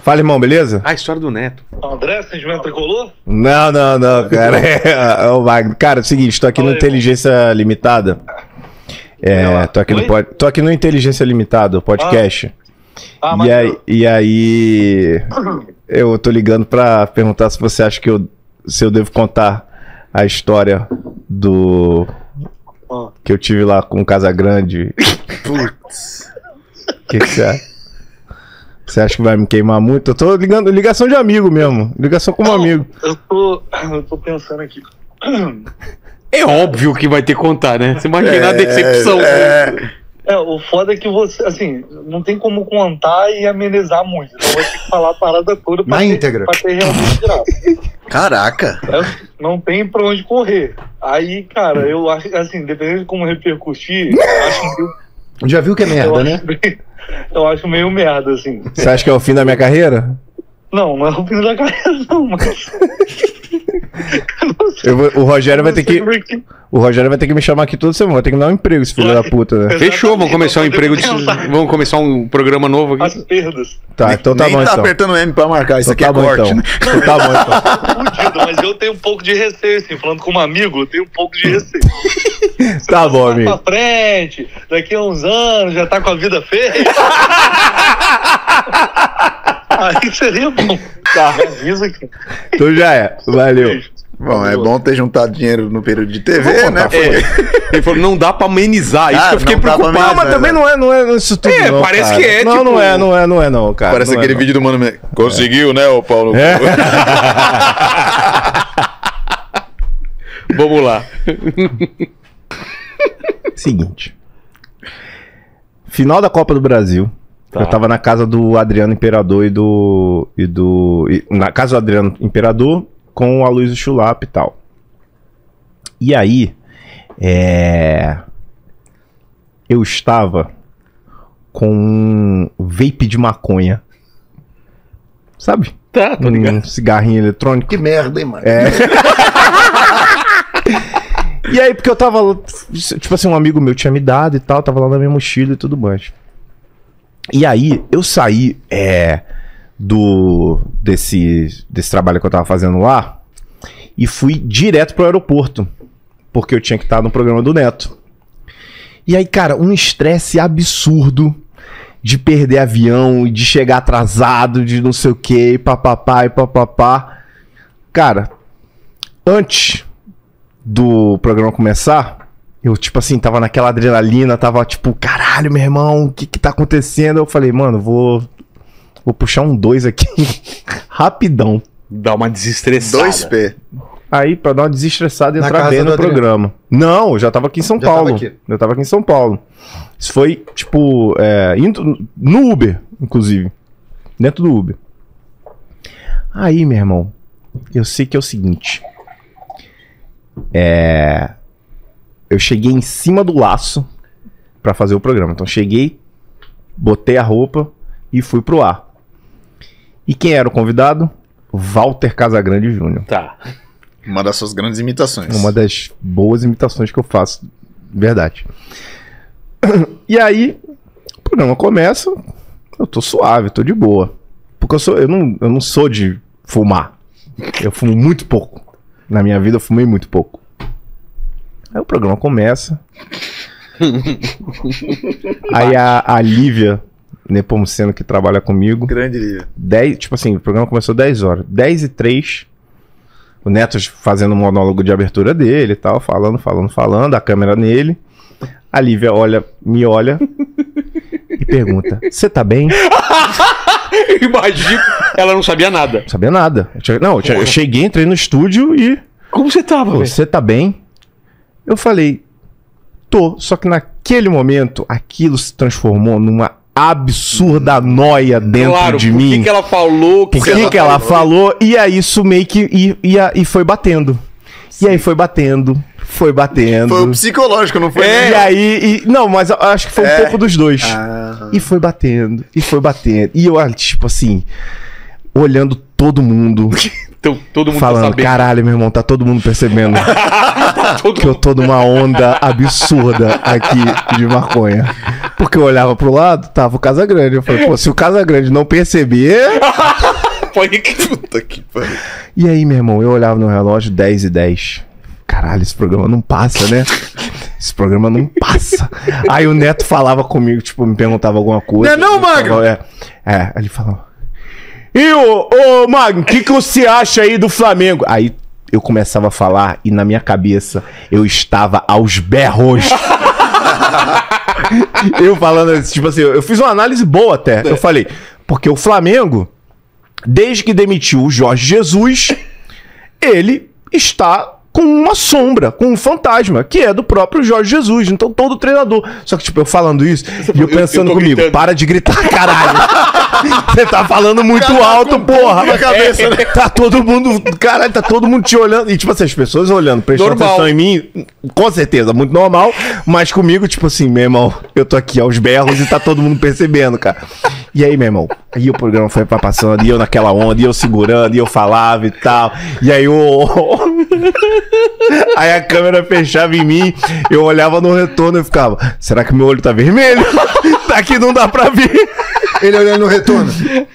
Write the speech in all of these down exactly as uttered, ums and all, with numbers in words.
Fala, irmão, beleza? Ah, a história do Neto. André, sentimento tricolor? Não, não, não, cara. É, o Wagner. Cara, é o seguinte, tô aqui no Inteligência Limitada. É, tô aqui, no, pod- tô aqui no Inteligência Limitada, podcast. Ah, e, aí, e aí, eu tô ligando pra perguntar se você acha que eu, se eu devo contar a história do... que eu tive lá com o Casagrande. Putz. O que que você acha? Você acha que vai me queimar muito? Eu tô ligando, ligação de amigo mesmo. Ligação como amigo. Eu tô, eu tô pensando aqui. É óbvio que vai ter que contar, né? Você imagina É, a decepção. é. É, o foda é que você, assim, não tem como contar e amenizar muito. Então vai ter que falar a parada toda pra, Na ter, íntegra. pra ter realmente graça. Caraca. É, não tem pra onde correr. Aí, cara, eu acho, assim, dependendo de como repercutir, eu acho meio, Já viu que é eu merda, acho né? meio- eu acho meio merda, assim. Você acha que é o fim da minha carreira? Não, não é o fim da carreira, não, mas... Eu vou- o Rogério vai ter que. que... O Rogério vai ter que me chamar aqui toda semana. Vai ter que me dar um emprego, esse filho da puta, né? Fechou, vamos começar um emprego de... Vamos começar um programa novo aqui. As perdas. Tá, então tá Nem bom tá então. apertando M pra marcar, isso Então aqui tá é bom corte, então. né? Então tá bom então. Fudido, mas eu tenho um pouco de receio, assim, falando como amigo, eu tenho um pouco de receio. Tá bom, Vai amigo. pra frente, daqui a uns anos já tá com a vida feia. Aí seria bom. Tá. Me avisa aqui. Então já é. Valeu. Bom, é bom ter juntado dinheiro no período de T V, Vou né? contar, É. Ele falou, não dá pra amenizar. Isso Ah, que eu fiquei não dá pra preocupado. Não, mas também não é, não é isso tudo. É, não, parece cara. que é, Não, tipo- não é, não é, não é, não, cara. Parece Não é, aquele não. vídeo do Mano... Me- Conseguiu, né, ô Paulo? É. Vamos lá. Seguinte. Final da Copa do Brasil. Tá. Eu tava na casa do Adriano Imperador e do. E do e- na casa do Adriano Imperador com o Aloysio Chulap e tal. E aí. É. Eu estava com um vape de maconha. Sabe? Tá, tô ligado. Um cigarrinho eletrônico. Que merda, hein, mano? É. E aí, porque eu tava. Tipo assim, um amigo meu tinha me dado e tal, tava lá na minha mochila e tudo mais. E aí, eu saí é, do desse, desse trabalho que eu tava fazendo lá e fui direto pro aeroporto. Porque eu tinha que estar no programa do Neto. E aí, cara, um estresse absurdo de perder avião e de chegar atrasado, de não sei o que, e papapá, e papapá. Cara, antes do programa começar, eu, tipo assim, tava naquela adrenalina, tava tipo, caralho, meu irmão, o que que tá acontecendo? Eu falei, mano, vou, vou puxar um dois aqui, rapidão. Dá uma desestressada. dois P. Aí, pra dar uma desestressada e Na entrar casa bem do no Adriano. programa. Não, eu já tava aqui em São Já Paulo. tava aqui. Eu tava aqui em São Paulo. Isso foi, tipo, é, indo no Uber, inclusive. Dentro do Uber. Aí, meu irmão, eu sei que é o seguinte. É... Eu cheguei em cima do laço pra fazer o programa. Então, cheguei, botei a roupa e fui pro ar. E quem era o convidado? Walter Casagrande Júnior. Tá. Uma das suas grandes imitações. Uma das boas imitações que eu faço. Verdade. E aí, o programa começa, eu tô suave, tô de boa. Porque eu, sou, eu, não, eu não sou de fumar. Eu fumo muito pouco. Na minha vida eu fumei muito pouco. Aí o programa começa. Aí a, a Lívia Nepomuceno, que trabalha comigo, Grande Lívia. dez, tipo assim, o programa começou dez horas. dez e três, o Neto fazendo o monólogo de abertura dele e tal, falando, falando, falando, a câmera nele. A Lívia olha, me olha e pergunta: você tá bem? Eu imagino. Ela não sabia nada. Não sabia nada. Eu tinha- não, eu, tinha- eu cheguei, entrei no estúdio e. Como você tava, velho? Você tá bem? Eu falei: tô. Só que naquele momento, aquilo se transformou numa absurda noia dentro Claro, de por mim. que que ela falou? Por que, que ela falou? E aí isso meio que e, e, e foi batendo. E aí foi batendo, foi batendo. Foi o psicológico, não foi? É, nem- e aí. E, não, mas eu acho que foi um É. pouco dos dois. Ah. E foi batendo, e foi batendo. E eu, ah, tipo assim, olhando todo mundo. Então, todo mundo falando, tá sabendo. caralho, meu irmão, tá todo mundo percebendo Todo que eu tô numa onda absurda aqui de maconha. Porque eu olhava pro lado, tava o Casagrande. Eu falei, pô, se o Casagrande não perceber... Pode que... Puta que pariu. E aí, meu irmão, eu olhava no relógio, dez e dez. Caralho, esse programa não passa, né? Esse programa não passa. Aí o Neto falava comigo, tipo, me perguntava alguma coisa. Não é não, Magno? É, é, ele falava... E ô, ô Magno, o que, que você acha aí do Flamengo? Aí eu começava a falar e na minha cabeça eu estava aos berros. Eu falando, tipo assim, eu fiz uma análise boa até. Eu falei, porque o Flamengo, desde que demitiu o Jorge Jesus, ele está com uma sombra, com um fantasma, que é do próprio Jorge Jesus. Então todo treinador. Só que, tipo, eu falando isso e eu pensando eu tô comigo, gritando. para de gritar, caralho. Você tá falando muito Caraca, alto, um porra. pouco na cabeça, né? Tá todo mundo, caralho, tá todo mundo te olhando. E, tipo assim, as pessoas olhando, prestando Normal. atenção em mim, com certeza, muito normal. Mas comigo, tipo assim, meu irmão, eu tô aqui aos berros e tá todo mundo percebendo, cara. E aí, meu irmão, aí o programa foi pra passando, e eu naquela onda, e eu segurando, e eu falava e tal. E aí o. Aí a câmera fechava em mim, eu olhava no retorno e ficava, será que meu olho tá vermelho? Daqui não dá pra ver. Ele olhando no retorno.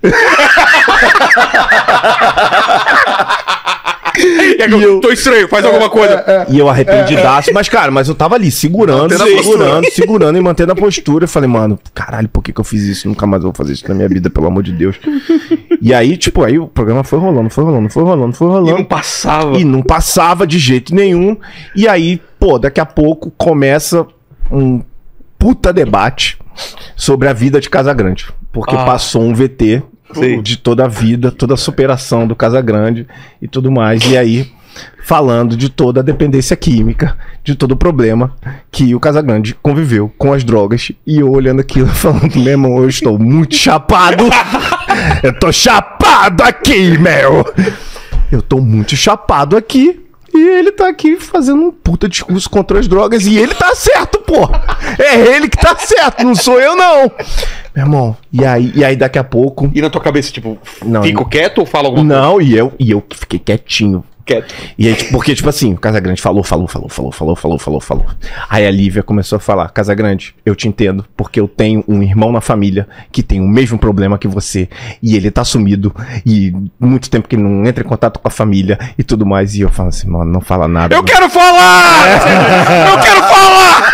É que eu, eu- tô estranho, faz alguma coisa. E eu arrependidaço, mas, cara, mas eu tava ali segurando, Mantendo a segurando, segurando e mantendo a postura. Eu falei, mano, caralho, por que que eu fiz isso? Nunca mais vou fazer isso na minha vida, pelo amor de Deus. E aí, tipo, aí o programa foi rolando, foi rolando, foi rolando, foi E rolando. não passava. E não passava de jeito nenhum. E aí, pô, daqui a pouco começa um puta debate sobre a vida de Casagrande. Porque Ah. passou um V T Sei. de toda a vida, toda a superação do Casagrande e tudo mais. E aí, falando de toda a dependência química, de todo o problema que o Casagrande conviveu com as drogas. E eu olhando aquilo, falando, meu irmão, eu estou muito chapado. Eu tô chapado aqui, meu. Eu tô muito chapado aqui. E ele tá aqui fazendo um puta discurso contra as drogas. E ele tá certo, pô. É ele que tá certo, não sou eu, não. Meu irmão, e aí, e aí daqui a pouco... E na tua cabeça, tipo, Não, fico não- quieto ou falo alguma Não, e eu, e eu fiquei quietinho. coisa? Quieto. E aí, tipo, porque, tipo assim, o Casagrande falou, falou, falou, falou, falou, falou, falou, falou. Aí a Lívia começou a falar, Casagrande, eu te entendo, porque eu tenho um irmão na família que tem o mesmo problema que você, e ele tá sumido, e muito tempo que ele não entra em contato com a família e tudo mais. E eu falo assim, mano, não fala nada. Eu quero falar! Eu quero falar!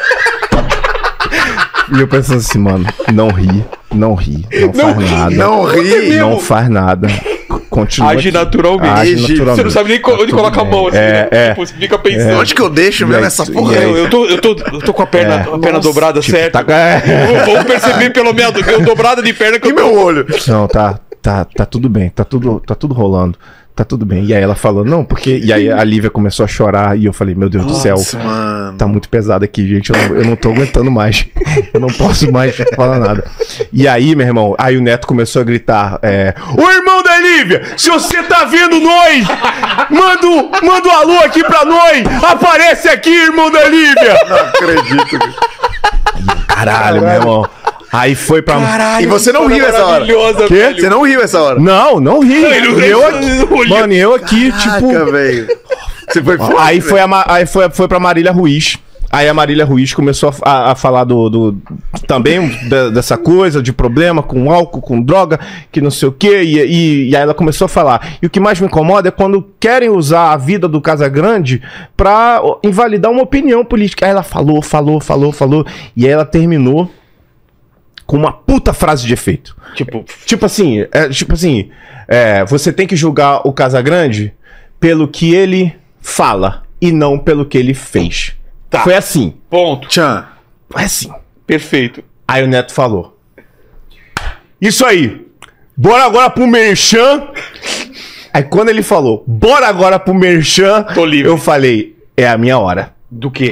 E eu pensando assim, mano, não ri, não ri, não, Não faz ri, nada. Não ri. Não faz nada. Continua. Age aqui. naturalmente. Age Age. naturalmente. Você não sabe nem co- onde Tá coloca a tudo mão, bem. assim, É, né? é. Tipo, você fica pensando. Onde que eu deixo E mesmo aí, essa tu- porra? e aí? Eu, eu, tô, eu, tô, eu tô com a perna, É. a perna Nossa, dobrada Tipo, certo. tá- é. Vamos perceber pelo menos eu dobrada de perna que E eu meu olho? Não, tá, tá, tá tudo bem, tá tudo, tá tudo rolando. Tá tudo bem. E aí ela falou, não, porque. E aí a Lívia começou a chorar e eu falei, meu Deus do céu, Nossa, mano. tá muito pesado aqui, gente. Eu não, eu não tô aguentando mais. Eu não posso mais falar nada. E aí, meu irmão, aí o Neto começou a gritar: é, ô irmão da Lívia, se você tá vendo nós, manda, um- manda um alô aqui pra nós. Aparece aqui, irmão da Lívia. Não acredito. Caralho, meu irmão. Aí foi pra. Caralho, E você não que riu essa hora? maravilhosa, Quê? velho. Você não riu essa hora? Não, não ri. Ele- E eu ele- aqui, olhou. mano, e eu aqui, tipo. Caraca, velho. Você foi forte, Aí velho. foi, a, Ma- aí foi, foi pra Marília Ruiz. Aí a Marília Ruiz começou a, a- a falar do, do- também da- dessa coisa de problema com álcool, com droga, que não sei o quê. E, e, e aí ela começou a falar. E o que mais me incomoda é quando querem usar a vida do Casagrande pra ó, invalidar uma opinião política. Aí ela falou, falou, falou, falou. E aí ela terminou com uma puta frase de efeito. Tipo, Tipo assim, é, tipo assim, é, você tem que julgar o Casagrande pelo que ele fala e não pelo que ele fez. Tá. Foi assim, ponto. Tchan. foi assim. Perfeito. Aí o Neto falou: isso aí, bora agora pro Merchan. Aí quando ele falou, bora agora pro Merchan, Tô livre. eu falei, é a minha hora Do quê?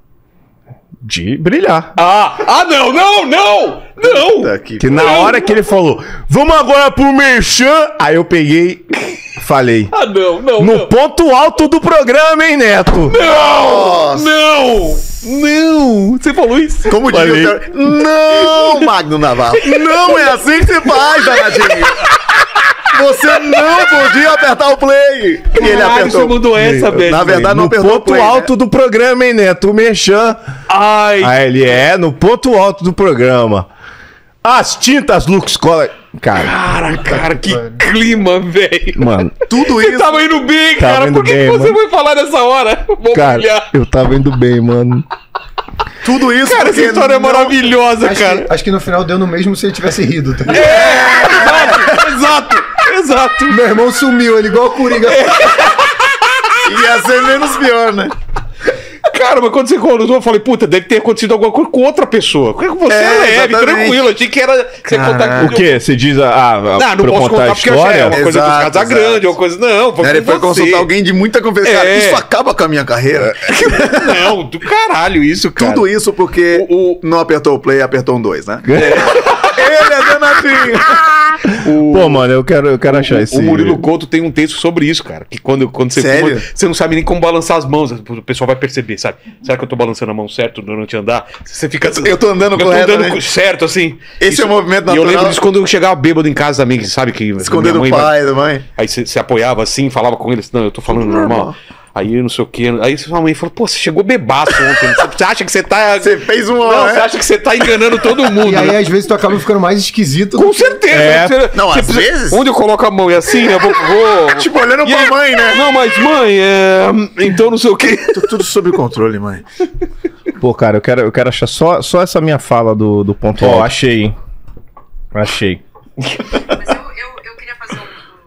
de brilhar. Ah, ah não, não, não! Não! Tá aqui. Que na hora que ele falou, vamos agora pro Merchan, aí eu peguei, falei, Ah, não, não, no não. ponto alto do programa, hein, Neto? Nossa. Não! Não! Você falou isso? Como diria Falei. o cara? Não, Magno Navarro. Não é assim que se faz, danadinho. Você não podia apertar o play. E ele Caralho, apertou. você mudou essa, velho. Na verdade, não no apertou o ponto play, alto do programa, hein, Neto? O Merchan. Ai. Aí ele é no ponto alto do programa. As tintas Lux Cola. Cara, Cara, cara, que clima, velho. mano, Tudo Você isso. tava indo bem, Tava cara. indo Por que, bem, que você mano. foi falar nessa hora? Vou cara, brilhar. eu tava indo bem, mano. Tudo isso. Cara, essa porque história é não- maravilhosa, Acho cara. que, acho que no final deu no mesmo se ele tivesse rido. Tá? Exato, exato, exato. Meu irmão sumiu, ele igual a Coringa. Ia ser menos pior, né? Cara, mas quando você contou, eu falei, puta, deve ter acontecido alguma coisa com outra pessoa. Por que você é, É, leve, exatamente. tranquilo? Achei que era você contar O quê? Você diz a, a, a Não, não pra eu posso contar a contar porque eu achei história? uma coisa Exato, dos Casagrande, uma coisa. Não, foi Ele com foi você. consultar alguém de muita confiança. Cara, É. isso acaba com a minha carreira. Não, do caralho isso, cara. Tudo isso porque O- o- não apertou o play, apertou um dois, né? Ele é danadinho. O, Pô, mano, eu quero, eu quero achar esse... o Murilo Couto tem um texto sobre isso, cara. Que quando, quando você Sério? fuma, você não sabe nem como balançar as mãos. O pessoal vai perceber, sabe? Será que eu tô balançando a mão certo durante andar? Você fica. Eu tô andando eu tô correto, andando né? certo, assim. Esse é o movimento E eu natural. lembro disso quando eu chegava bêbado em casa também, sabe? Que Esconder minha do mãe vai- pai, da mãe. Aí você se apoiava assim, falava com eles, não, eu tô falando normal. normal. Aí não sei o que. Aí sua mãe falou, pô, você chegou bebaço ontem. Você acha que você tá. Você fez um. Não, né? você acha que você tá enganando todo mundo. E aí, né? às vezes, tu acaba ficando mais esquisito. Com do que- certeza. É. Você- Não, você às precisa- vezes- Onde eu coloco a mão é assim, eu vou. vou... Tipo, olhando E pra aí- mãe, né? Não, mas mãe, é. Então não sei o que. Tô tudo sob controle, mãe. Pô, cara, eu quero, eu quero achar só, só essa minha fala do, do ponto alto. Ó, achei, hein? Achei. Mas eu, eu, eu queria fazer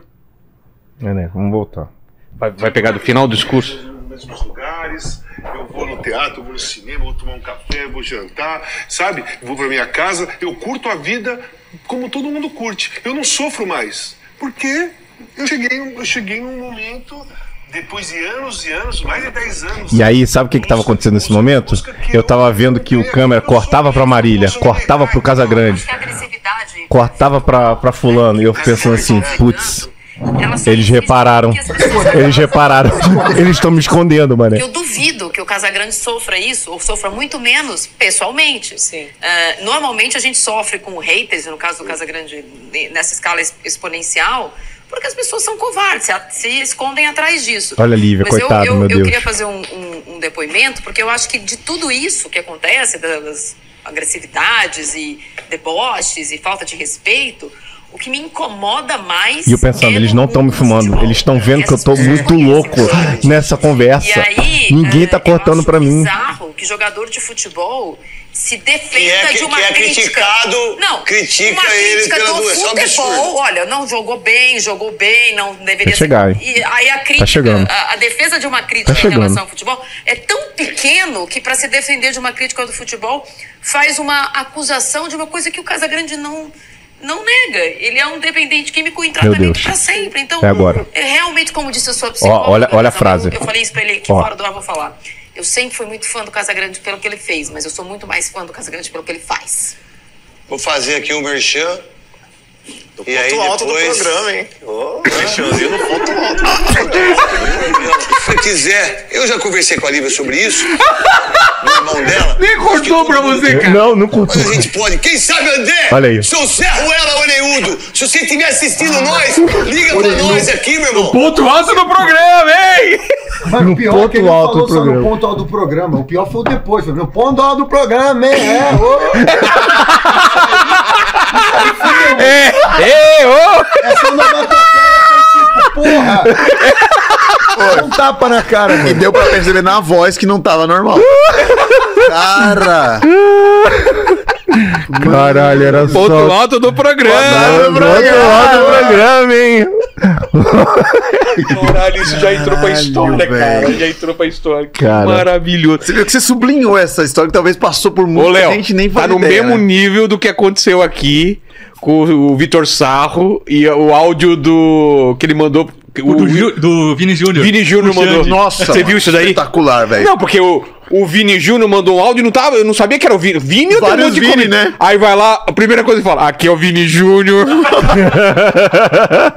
um. É, né? Vamos voltar. Vai, vai pegar do final do discurso. Nos mesmos lugares, eu vou no teatro, vou no cinema, vou tomar um café, vou jantar, sabe? Vou pra minha casa, eu curto a vida como todo mundo curte. Eu não sofro mais, porque eu cheguei, eu cheguei num momento, depois de anos e anos, mais de dez anos... E aí, sabe o que que tava acontecendo nesse momento? Eu tava vendo que o câmera cortava pra Marília, cortava pro Casagrande, Acho que a agressividade. cortava pra, pra fulano. E eu pensando assim, putz, ela só eles existe repararam. porque as pessoas- Eles repararam. Eles estão me escondendo, mané. Eu duvido que o Casagrande sofra isso, ou sofra muito menos pessoalmente. Sim. Uh, normalmente a gente sofre com haters, no caso do Casagrande, nessa escala ex- exponencial, porque as pessoas são covardes, se, se escondem atrás disso. Olha a Lívia, Mas coitado, eu, eu, meu eu Deus. queria fazer um, um, um depoimento, porque eu acho que de tudo isso que acontece, das agressividades e deboches e falta de respeito, o que me incomoda mais. E eu pensando, é eles no não estão me mundo do filmando. futebol. Eles estão vendo que eu tô Essas pessoas muito conhecem louco o jogo. nessa conversa. E aí, Ninguém tá é, cortando eu acho pra mim. bizarro que jogador de futebol se defenda Quem é que- de uma quem é crítica. criticado, não, critica uma ele crítica pela do doença. Isso é um futebol. absurdo. Olha, não jogou bem, jogou bem, não deveria Vai chegar, hein? E aí a crítica, Tá chegando. a, a defesa de uma crítica Tá em chegando. relação ao futebol é tão pequeno que para se defender de uma crítica do futebol faz uma acusação de uma coisa que o Casagrande não não nega. Ele é um dependente químico em tratamento Deus. para sempre. Então, É agora. é realmente, como disse a sua psicóloga, olha- olha a Casamento, frase. Eu falei isso pra ele aqui Ó. fora do ar, vou falar. Eu sempre fui muito fã do Casagrande pelo que ele fez, mas eu sou muito mais fã do Casagrande pelo que ele faz. Vou fazer aqui um merchan. E aí Ponto alto do depois... programa, hein? Ô, merchanzinho no ponto alto. Se quiser, eu já conversei com a Lívia sobre isso. O irmão dela. Nem cortou pra você, cara. Não, não curto. Mas a gente pode. Quem sabe, André? Olha aí. Seu Serro Ela Oreudo. Se você estiver assistindo nós, liga pra nós aqui, meu irmão. Ponto alto do programa, hein? Mas No o pior é que ele ponto não alto falou do só no programa. ponto alto do programa. O pior foi o depois. Foi no ponto alto do programa, hein? É, ô. Ei, ô! Essa onomatopeia foi tipo, porra. Um tapa na cara, E mano. deu pra perceber na voz que não tava normal. Cara! Caralho, era Ponto só... alto do programa. Ponto alto do programa, hein? Caralho, isso já entrou pra história, velho. cara. Já entrou pra história. Que Cara. maravilhoso. Você viu que você sublinhou essa história que talvez passou por Ô, muita Léo, gente nem tá faz no ideia, mesmo né? nível do que aconteceu aqui com o Vitor Sarro e o áudio do que ele mandou. O, Do, Ju- do Vini Júnior. Vini Júnior O Xande. mandou. Nossa, Você viu isso daí? Espetacular, velho. Não, porque o, o Vini Júnior mandou um áudio e não tava, eu não sabia que era o Vini. Vini eu tenho um Vários monte de Vini, comi- né? Aí vai lá, a primeira coisa que fala, aqui é o Vini Júnior.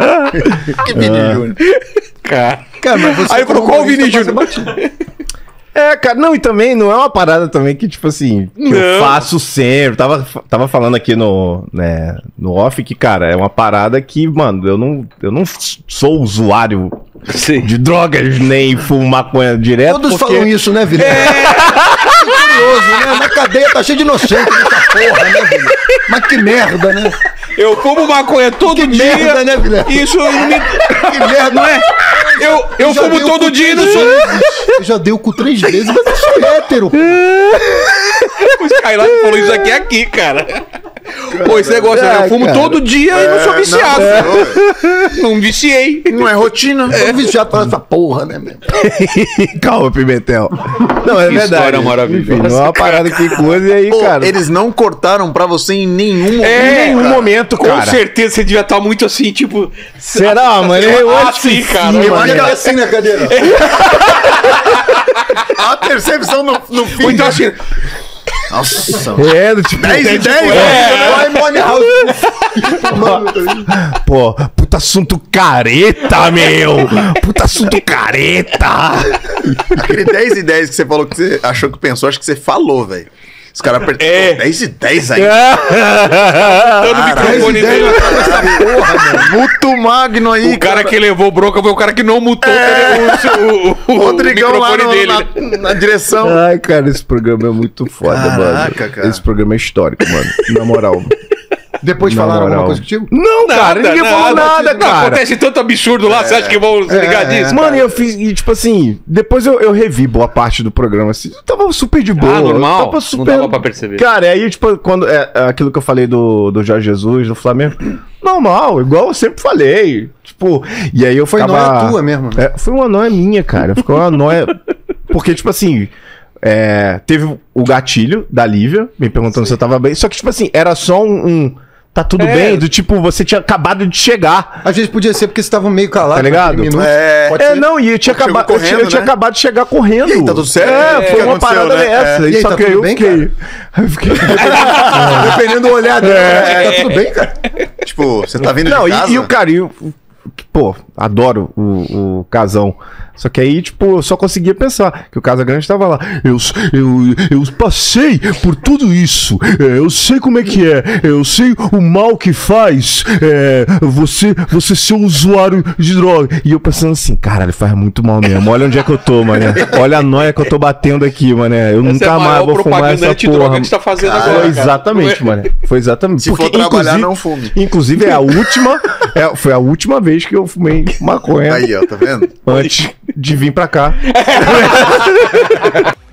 Que Vini Júnior. Cara. Cara, mas você Aí falou, como qual o Vini humorista Júnior? passa batido. É, cara, não, e também não é uma parada também que, tipo assim, que Não. eu faço sempre. Tava, tava falando aqui no, né, no off que, cara, é uma parada que, mano, eu não, eu não sou usuário Sim. de drogas, nem fumo maconha direto. Todos porque... falam isso, né, Vilela? É. Curioso, né? Na cadeia tá cheio de inocente nessa porra, né, Vilela? Mas que merda, né? Eu como maconha todo Que dia. merda, né, Vilela? Isso não me... Que merda, Não é? Eu, eu já fumo dei o todo cu dia e não três sou. vezes. Eu já dei o cu três vezes, mas eu sou hétero. O Skylab falou isso aqui aqui, cara. Pô, esse negócio, É, eu fumo cara. todo dia e não sou viciado. Não, não viciei. Não é rotina. Eu viciado pra essa porra, né, meu? Calma, Pimentel. Não, é Que verdade. história maravilhosa. Enfim, não é uma parada que coisa e aí, Pô, cara. eles não cortaram pra você em nenhum momento. Em nenhum cara. momento, Com cara. certeza você devia estar muito assim, tipo. Será, mano? Eu Ah, acho sim, que cara. sim, Eu mano. Olha ela assim na cadeira. A percepção no, no fim. Ou então assim. Nossa. É, do tipo... dez e dez? Vai, Money House. Pô, puta assunto careta, meu! Puta assunto careta! Aquele dez e dez que você falou que você achou que pensou, acho que você falou, velho. Os caras apertaram É. dez e dez aí. Todo o microfone dele. Muito magno aí, O cara que levou bronca foi o cara que não mutou o, o, o, O Rodrigão lá microfone no- dele. na, na direção. Ai, cara, esse programa é muito foda, Caraca, mano. cara. Esse programa é histórico, mano. Na moral. Depois Na falaram moral. alguma coisa contigo? Não, cara, ninguém falou nada, Não, cara. acontece tanto absurdo lá, você acha que vão se ligar disso? Mano, eu fiz, e tipo assim, depois eu, eu revi boa parte do programa, assim, eu tava super de boa. Ah, normal? Eu tava super... Não dava pra perceber. Cara, aí, tipo, quando, é, é aquilo que eu falei do, do Jorge Jesus, do Flamengo, normal, igual eu sempre falei, tipo, e aí eu Foi ficava... nóia tua mesmo, né? É, foi uma nóia minha, cara, ficou uma nóia, porque, tipo assim, é, teve o gatilho da Lívia, me perguntando se eu tava bem, só que, tipo assim, era só um... um tá tudo É. bem, do tipo, você tinha acabado de chegar, Às vezes podia ser porque você tava meio calado. Tá ligado? naquele minuto. É, Pode É, ser. não, e eu tinha, Chegou acabado, eu, tinha, correndo, eu tinha né? acabado de chegar correndo. E aí, tá tudo certo? É, O que foi uma aconteceu, parada né? dessa. É. E E aí, só tá que tudo eu bem, fiquei... Eu fiquei... Dependendo do olhar dele. Tá tudo bem, cara? Tipo, você tá vindo Não, de e, casa? e o cara, e o- pô, adoro o, o Casão. Só que aí, tipo, eu só conseguia pensar que o Casagrande tava lá. Eu, eu, eu passei por tudo isso. É, eu sei como é que é. Eu sei o mal que faz é, você, você ser um usuário de droga. E eu pensando assim, caralho, faz muito mal mesmo. Olha onde é que eu tô, mané. Olha a noia que eu tô batendo aqui, mané. Eu Essa nunca é a mais maior vou fumar propaganda essa antidroga porra. que a gente tá fazendo Foi agora, cara. exatamente, Não é? mané. Foi exatamente. Se for trabalhar, não fume. Inclusive, é a última. É, foi a última vez que eu fumei maconha Aí, ó, tá vendo? antes de vir pra cá.